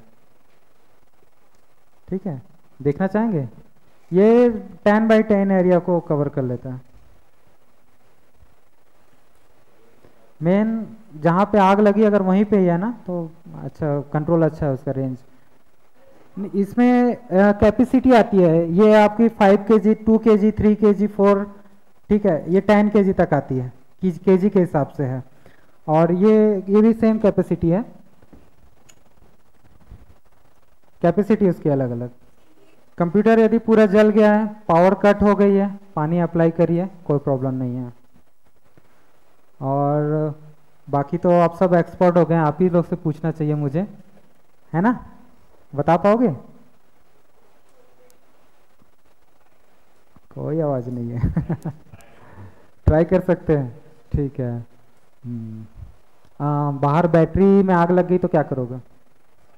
ठीक है, देखना चाहेंगे? ये 10x10 एरिया को कवर कर लेता है। मेन जहाँ पे आग लगी अगर वहीं पे ही है ना, तो अच्छा कंट्रोल अच्छा है उसका, रेंज। इसमें कैपेसिटी आती है, ये आपकी 5 kg, 2 kg, 3 kg, 4, ठीक है, ये 10 kg तक आती है, kg के हिसाब से है। और ये भी सेम कैपेसिटी है, कैपेसिटी उसकी अलग अलग। कंप्यूटर यदि पूरा जल गया है, पावर कट हो गई है, पानी अप्लाई करिए, कोई प्रॉब्लम नहीं है। और बाकी तो आप सब एक्सपर्ट हो गए हैं, आप ही लोग से पूछना चाहिए मुझे, है ना? बता पाओगे? कोई आवाज नहीं है। ट्राई कर सकते हैं, ठीक है। बाहर बैटरी में आग लग गई तो क्या करोगे?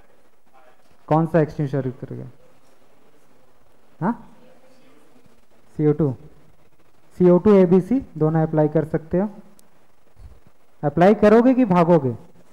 कौन सा एक्सटिंग्विशर यूज करोगे? हाँ, CO2 CO2 ABC दोनों अप्लाई कर सकते हो। अप्लाई करोगे कि भागोगे?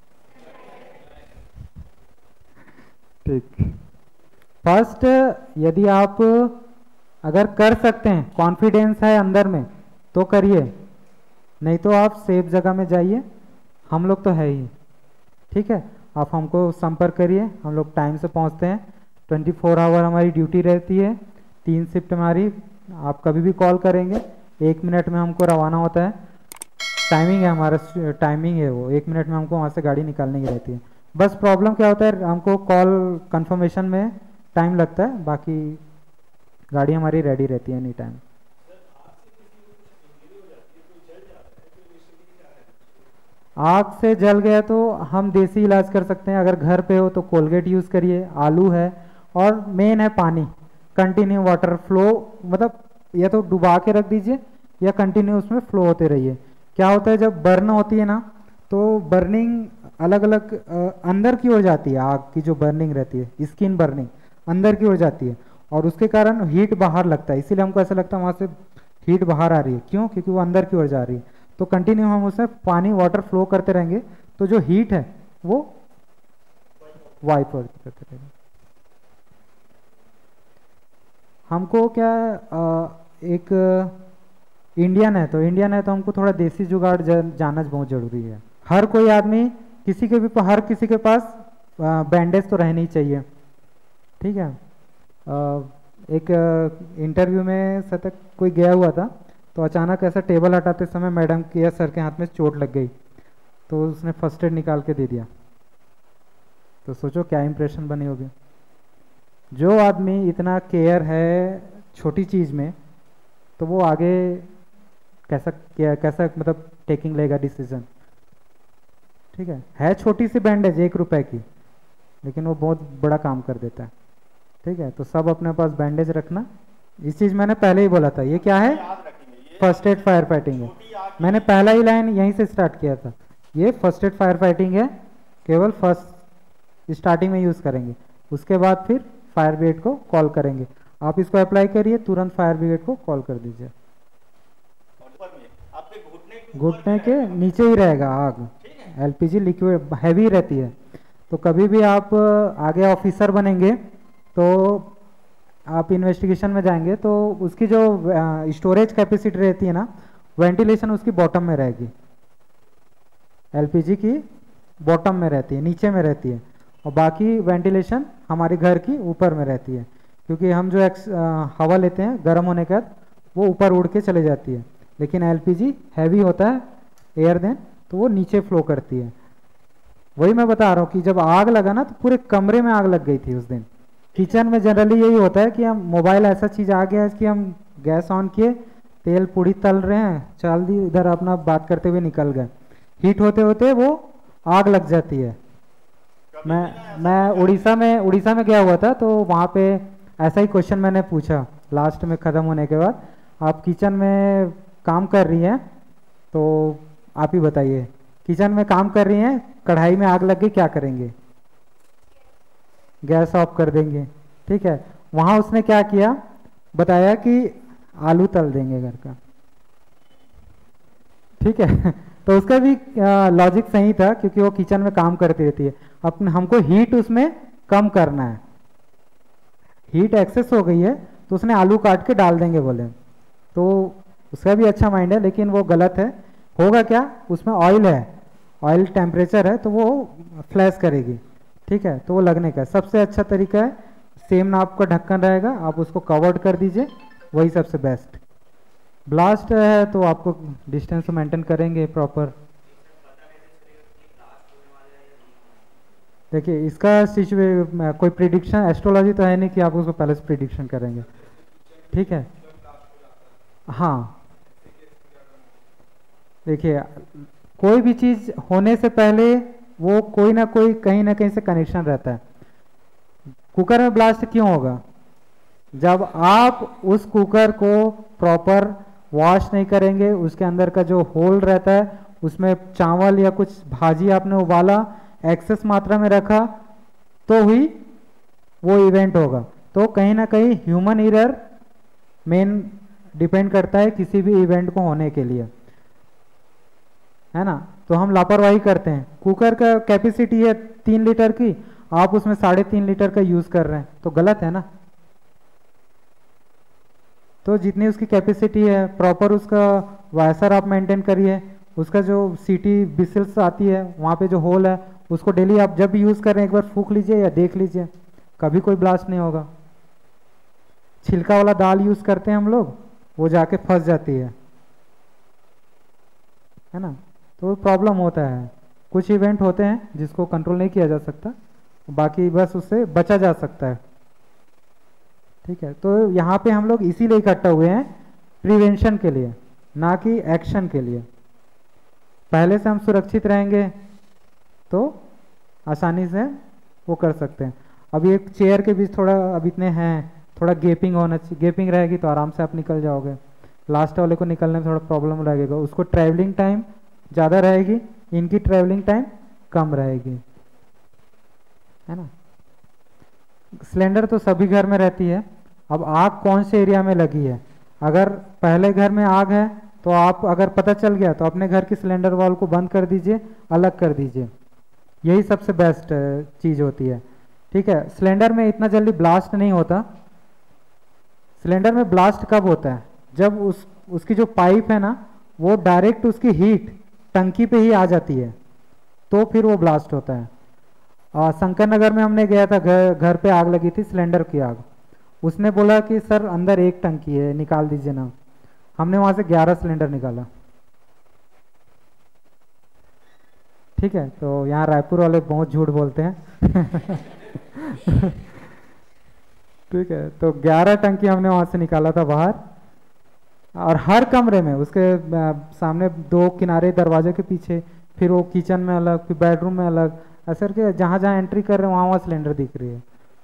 ठीक। फर्स्ट, यदि आप अगर कर सकते हैं, कॉन्फिडेंस है अंदर में, तो करिए, नहीं तो आप सेफ जगह में जाइए, हम लोग तो है ही। ठीक है, आप हमको संपर्क करिए, हम लोग टाइम से पहुंचते हैं। 24 आवर हमारी ड्यूटी रहती है, 3 शिफ्ट हमारी। आप कभी भी कॉल करेंगे, 1 मिनट में हमको रवाना होता है। टाइमिंग है हमारा, टाइमिंग है वो, 1 मिनट में हमको वहाँ से गाड़ी निकालने की रहती है। बस प्रॉब्लम क्या होता है, हमको कॉल कंफर्मेशन में टाइम लगता है, बाकी गाड़ी हमारी रेडी रहती है एनी टाइम। आग से जल गया तो हम देसी इलाज कर सकते हैं। अगर घर पे हो तो कोलगेट यूज़ करिए, आलू है, और मेन है पानी, कंटिन्यू वाटर फ्लो, मतलब या तो डुबा के रख दीजिए या कंटिन्यू उसमें फ्लो होते रहिए। क्या होता है, जब बर्न होती है ना, तो बर्निंग अलग अलग अंदर की ओर जाती है। आग की जो बर्निंग रहती है, स्किन बर्निंग अंदर की ओर जाती है, और उसके कारण हीट बाहर लगता है। इसीलिए हमको ऐसा लगता है वहाँ से हीट बाहर आ रही है। क्यों? क्योंकि वो अंदर की ओर जा रही है। तो कंटिन्यू हम उसमें पानी वाटर फ्लो करते रहेंगे, तो जो हीट है वो वाइप करते रहेंगे। हमको क्या, एक इंडियन है तो हमको थोड़ा देसी जुगाड़ जानना बहुत जरूरी है। हर कोई आदमी, हर किसी के पास बैंडेज तो रहनी चाहिए। ठीक है, एक इंटरव्यू में सतत कोई गया हुआ था, तो अचानक ऐसा टेबल हटाते समय मैडम के या सर के हाथ में चोट लग गई, तो उसने फर्स्ट एड निकाल के दे दिया। तो सोचो क्या इंप्रेशन बनी होगी। जो आदमी इतना केयर है छोटी चीज़ में, तो वो आगे कैसा मतलब टेकिंग लेगा डिसीजन। ठीक है छोटी सी बैंडेज 1 रुपए की, लेकिन वो बहुत बड़ा काम कर देता है। ठीक है, तो सब अपने पास बैंडेज रखना। इस चीज़ मैंने पहले ही बोला था, ये क्या है, फर्स्ट एड फायर फाइटिंग है। मैंने पहला ही लाइन यहीं से स्टार्ट किया था, ये फर्स्ट एड फायर फाइटिंग है, केवल फर्स्ट स्टार्टिंग में यूज़ करेंगे, उसके बाद फिर फायर ब्रिगेड को कॉल करेंगे। आप इसको अप्लाई करिए, तुरंत फायर ब्रिगेड को कॉल कर दीजिए। घुटने के नीचे ही रहेगा आग। LPG लिक्विड हैवी रहती है, तो कभी भी आप आगे ऑफिसर बनेंगे तो आप इन्वेस्टिगेशन में जाएंगे, तो उसकी जो स्टोरेज कैपेसिटी रहती है ना, वेंटिलेशन उसकी बॉटम में रहेगी। LPG की बॉटम में रहती है, नीचे में रहती है, और बाकी वेंटिलेशन हमारे घर की ऊपर में रहती है। क्योंकि हम जो हवा लेते हैं गर्म होने के बाद, वो ऊपर उड़ के चले जाती है, लेकिन LPG हैवी होता है एयर देन, तो वो नीचे फ्लो करती है। वही मैं बता रहा हूँ कि जब आग लगा ना, तो पूरे कमरे में आग लग गई थी उस दिन। किचन में जनरली यही होता है कि हम मोबाइल ऐसा चीज़ आ गया है कि हम गैस ऑन किए, तेल पूड़ी तल रहे हैं, चल दी इधर अपना बात करते हुए निकल गए, हीट होते होते वो आग लग जाती है। मैं उड़ीसा में गया हुआ था, तो वहाँ पे ऐसा ही क्वेश्चन मैंने पूछा लास्ट में ख़त्म होने के बाद, आप किचन में काम कर रही हैं, तो आप ही बताइए, किचन में काम कर रही हैं, कढ़ाई में आग लग गई, क्या करेंगे? गैस ऑफ कर देंगे। ठीक है, वहाँ उसने क्या किया, बताया कि आलू तल देंगे घर का। ठीक है तो उसका भी लॉजिक सही था, क्योंकि वो किचन में काम करती रहती है। अपने हमको हीट उसमें कम करना है, हीट एक्सेस हो गई है, तो उसने आलू काट के डाल देंगे बोले, तो उसका भी अच्छा माइंड है, लेकिन वो गलत है। होगा क्या, उसमें ऑयल है, ऑयल टेम्परेचर है, तो वो फ्लैश करेगी। ठीक है, तो वो लगने का सबसे अच्छा तरीका है, सेम नाप का ढक्कन रहेगा, आप उसको कवर्ड कर दीजिए, वही सबसे बेस्ट। ब्लास्ट है तो आपको डिस्टेंस मेंटेन करेंगे प्रॉपर। देखिए इसका कोई प्रिडिक्शन एस्ट्रोलॉजी तो है नहीं कि आप उसको पहले से प्रिडिक्शन करेंगे। ठीक है, हाँ देखिए कोई भी चीज़ होने से पहले वो कोई ना कोई कहीं ना कहीं से कनेक्शन रहता है। कुकर में ब्लास्ट क्यों होगा? जब आप उस कुकर को प्रॉपर वॉश नहीं करेंगे, उसके अंदर का जो होल रहता है, उसमें चावल या कुछ भाजी आपने उबाला, एक्सेस मात्रा में रखा, तो ही वो इवेंट होगा। तो कहीं ना कहीं ह्यूमन एरर मेन डिपेंड करता है किसी भी इवेंट को होने के लिए, है ना। तो हम लापरवाही करते हैं। कुकर का कैपेसिटी है 3 लीटर की, आप उसमें 3.5 लीटर का यूज़ कर रहे हैं, तो गलत है ना। तो जितनी उसकी कैपेसिटी है प्रॉपर उसका वायसर आप मेंटेन करिए, उसका जो सीटी बिसल्स आती है वहाँ पे जो होल है उसको डेली आप जब भी यूज़ करें एक बार फूंक लीजिए या देख लीजिए, कभी कोई ब्लास्ट नहीं होगा। छिलका वाला दाल यूज़ करते हैं हम लोग, वो जाके फंस जाती है ना। तो प्रॉब्लम होता है। कुछ इवेंट होते हैं जिसको कंट्रोल नहीं किया जा सकता, बाकी बस उससे बचा जा सकता है, ठीक है। तो यहाँ पे हम लोग इसीलिए इकट्ठा हुए हैं, प्रिवेंशन के लिए, ना कि एक्शन के लिए। पहले से हम सुरक्षित रहेंगे तो आसानी से वो कर सकते हैं। अभी एक चेयर के बीच थोड़ा अब इतने हैं, थोड़ा गेपिंग होना चाहिए, गेपिंग रहेगी तो आराम से आप निकल जाओगे। लास्ट वाले को निकलने में थोड़ा प्रॉब्लम लगेगा, उसको ट्रैवलिंग टाइम ज़्यादा रहेगी, इनकी ट्रैवलिंग टाइम कम रहेगी, है ना। सिलेंडर तो सभी घर में रहती है। अब आग कौन से एरिया में लगी है, अगर पहले घर में आग है तो आप अगर पता चल गया तो अपने घर की सिलेंडर वॉल को बंद कर दीजिए, अलग कर दीजिए, यही सबसे बेस्ट चीज़ होती है, ठीक है। सिलेंडर में इतना जल्दी ब्लास्ट नहीं होता। सिलेंडर में ब्लास्ट कब होता है, जब उसकी जो पाइप है ना वो डायरेक्ट उसकी हीट टंकी पे ही आ जाती है, तो फिर वो ब्लास्ट होता है। शंकर नगर में हमने गया था, घर पे आग लगी थी, सिलेंडर की आग। उसने बोला कि सर अंदर एक टंकी है, निकाल दीजिए ना। हमने वहाँ से 11 सिलेंडर निकाला, ठीक है। तो यहाँ रायपुर वाले बहुत झूठ बोलते हैं ठीक है। तो 11 टंकी हमने वहाँ से निकाला था बाहर, और हर कमरे में उसके सामने 2 किनारे दरवाजे के पीछे, फिर वो किचन में अलग, फिर बेडरूम में अलग, ऐसा करके जहाँ जहाँ एंट्री कर रहे हैं वहाँ वहाँ सिलेंडर दिख रही है,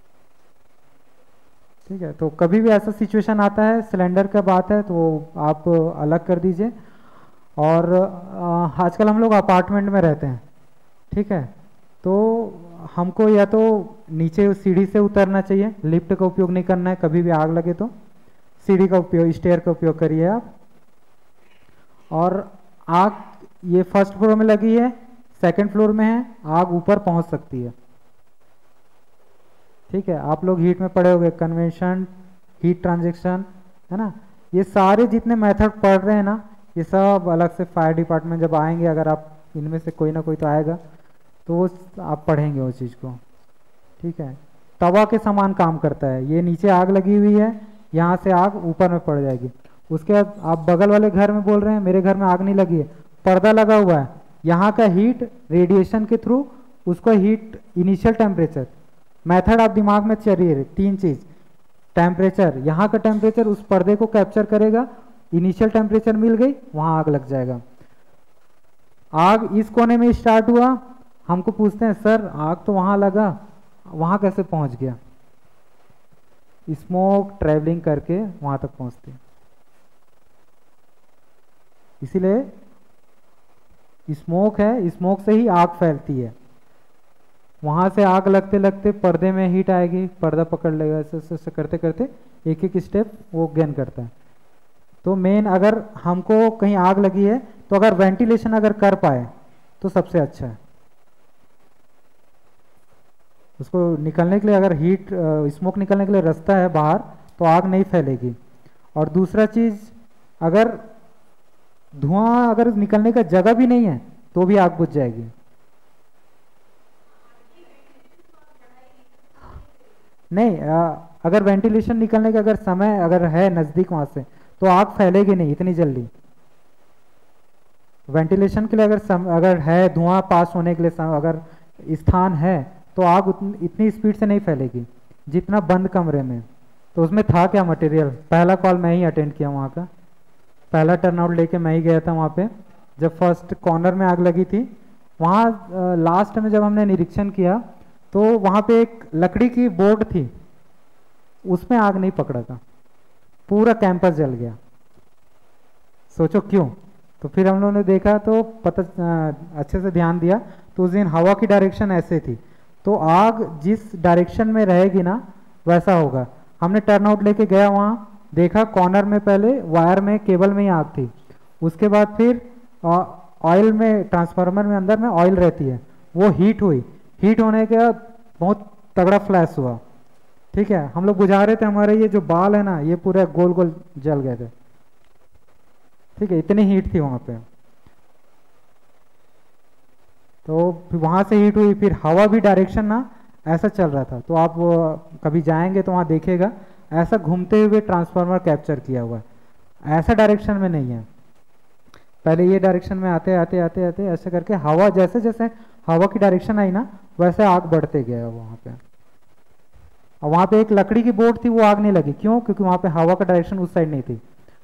ठीक है। तो कभी भी ऐसा सिचुएशन आता है, सिलेंडर का बात है, तो आप अलग कर दीजिए। और आजकल हम लोग अपार्टमेंट में रहते हैं, ठीक है। तो हमको या तो नीचे सीढ़ी से उतरना चाहिए, लिफ्ट का उपयोग नहीं करना है। कभी भी आग लगे तो सीढ़ी का उपयोग, स्टेयर का उपयोग करिए आप। और आग ये फर्स्ट फ्लोर में लगी है, सेकंड फ्लोर में है, आग ऊपर पहुंच सकती है, ठीक है। आप लोग हीट में पढ़े होंगे, कन्वेंशन, हीट ट्रांजेक्शन, है ना। ये सारे जितने मेथड पढ़ रहे हैं ना, ये सब अलग से फायर डिपार्टमेंट जब आएंगे, अगर आप इनमें से कोई ना कोई तो आएगा, तो वो आप पढ़ेंगे उस चीज़ को, ठीक है। तवा के समान काम करता है। ये नीचे आग लगी हुई है, यहाँ से आग ऊपर में पड़ जाएगी। उसके बाद आप बगल वाले घर में बोल रहे हैं मेरे घर में आग नहीं लगी है, पर्दा लगा हुआ है, यहाँ का हीट रेडिएशन के थ्रू उसको हीट, इनिशियल टेम्परेचर, मेथड आप दिमाग में चलिए, 3 चीज़, टेम्परेचर, यहाँ का टेम्परेचर उस पर्दे को कैप्चर करेगा, इनिशियल टेम्परेचर मिल गई, वहाँ आग लग जाएगा। आग इस कोने में स्टार्ट हुआ, हमको पूछते हैं सर आग तो वहाँ लगा, वहाँ कैसे पहुँच गया? स्मोक ट्रैवलिंग करके वहाँ तक पहुँचती है। इसीलिए स्मोक है, स्मोक से ही आग फैलती है। वहाँ से आग लगते लगते पर्दे में हीट आएगी, पर्दा पकड़ लेगा, ऐसे करते करते एक एक स्टेप वो गेन करता है। तो मेन अगर हमको कहीं आग लगी है तो अगर वेंटिलेशन अगर कर पाए तो सबसे अच्छा है। उसको निकलने के लिए अगर हीट, स्मोक निकलने के लिए रास्ता है बाहर, तो आग नहीं फैलेगी। और दूसरा चीज़, अगर धुआं अगर निकलने का जगह भी नहीं है तो भी आग बुझ जाएगी। नहीं, अगर वेंटिलेशन निकलने का अगर समय अगर है नज़दीक वहाँ से, तो आग फैलेगी नहीं इतनी जल्दी। वेंटिलेशन के लिए अगर है धुआं पास होने के लिए अगर स्थान है, तो आग इतनी स्पीड से नहीं फैलेगी जितना बंद कमरे में। तो उसमें था क्या मटेरियल, पहला कॉल मैं ही अटेंड किया, वहाँ का पहला टर्नआउट लेके मैं ही गया था वहाँ पे। जब फर्स्ट कॉर्नर में आग लगी थी, वहाँ लास्ट में जब हमने निरीक्षण किया तो वहाँ पे एक लकड़ी की बोर्ड थी, उसमें आग नहीं पकड़ा था, पूरा कैंपस जल गया। सोचो क्यों? तो फिर हम लोगों ने देखा तो पता, अच्छे से ध्यान दिया तो उस दिन हवा की डायरेक्शन ऐसे थी, तो आग जिस डायरेक्शन में रहेगी ना वैसा होगा। हमने टर्नआउट लेके गया वहाँ, देखा कॉर्नर में पहले वायर में केबल में ही आग थी, उसके बाद फिर ऑयल में ट्रांसफार्मर में अंदर में ऑयल रहती है, वो हीट हुई, हीट होने के बाद बहुत तगड़ा फ्लैश हुआ। ठीक है, हम लोग बुझा रहे थे, हमारे ये जो बाल है ना ये पूरे गोल गोल जल गए थे। ठीक है, इतनी हीट थी वहाँ पे। तो फिर वहाँ से हीट हुई, फिर हवा भी डायरेक्शन ना ऐसा चल रहा था। तो आप कभी जाएंगे तो वहाँ देखेगा ऐसा घूमते हुए ट्रांसफार्मर कैप्चर किया हुआ है, ऐसा डायरेक्शन में नहीं है। पहले ये डायरेक्शन में आते आते आते आते ऐसे करके हवा जैसे जैसे हवा की डायरेक्शन आई ना वैसे आग बढ़ते गया वहाँ पे। और वहाँ पे एक लकड़ी की बोर्ड थी, वो आग नहीं लगी, क्यों? क्योंकि वहाँ पे हवा का डायरेक्शन उस साइड नहीं थी।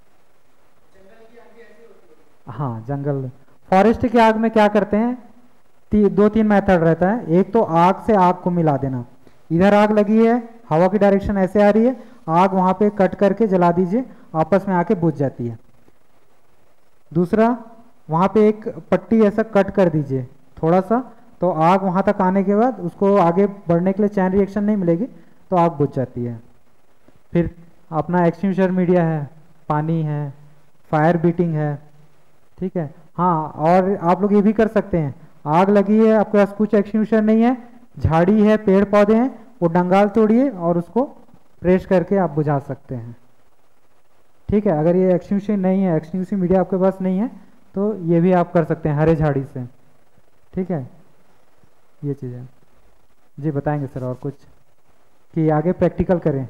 हाँ, जंगल फॉरेस्ट की आग में क्या करते हैं, दो तीन मेथड रहता है। एक तो आग से आग को मिला देना, इधर आग लगी है, हवा की डायरेक्शन ऐसे आ रही है, आग वहाँ पे कट करके जला दीजिए, आपस में आके बुझ जाती है। दूसरा, वहाँ पे एक पट्टी ऐसा कट कर दीजिए थोड़ा सा, तो आग वहाँ तक आने के बाद उसको आगे बढ़ने के लिए चैन रिएक्शन नहीं मिलेगी, तो आग बुझ जाती है। फिर अपना एक्सटिंग्विशर मीडिया है, पानी है, फायर बीटिंग है। ठीक है, हाँ, और आप लोग ये भी कर सकते हैं, आग लगी है, आपके पास कुछ एक्सटिंग्विशर नहीं है, झाड़ी है, पेड़ पौधे हैं, वो डंगाल तोड़िए और उसको प्रेस करके आप बुझा सकते हैं। ठीक है, अगर ये एक्सटिंग्विशर नहीं है, एक्सटिंग्विशर मीडिया आपके पास नहीं है, तो ये भी आप कर सकते हैं हरे झाड़ी से। ठीक है, ये चीज़ें जी बताएंगे सर और कुछ कि आगे प्रैक्टिकल करें।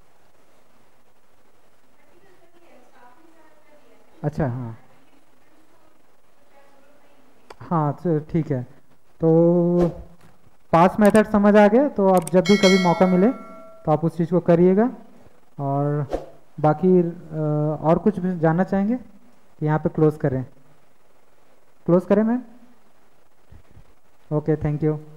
अच्छा, हाँ हाँ, तो ठीक है, तो पास मेथड समझ आ गया, तो आप जब भी कभी मौका मिले तो आप उस चीज़ को करिएगा। और बाकी और कुछ भी जानना चाहेंगे कि यहाँ पे क्लोज करें? क्लोज करें मैम? Okay, thank you.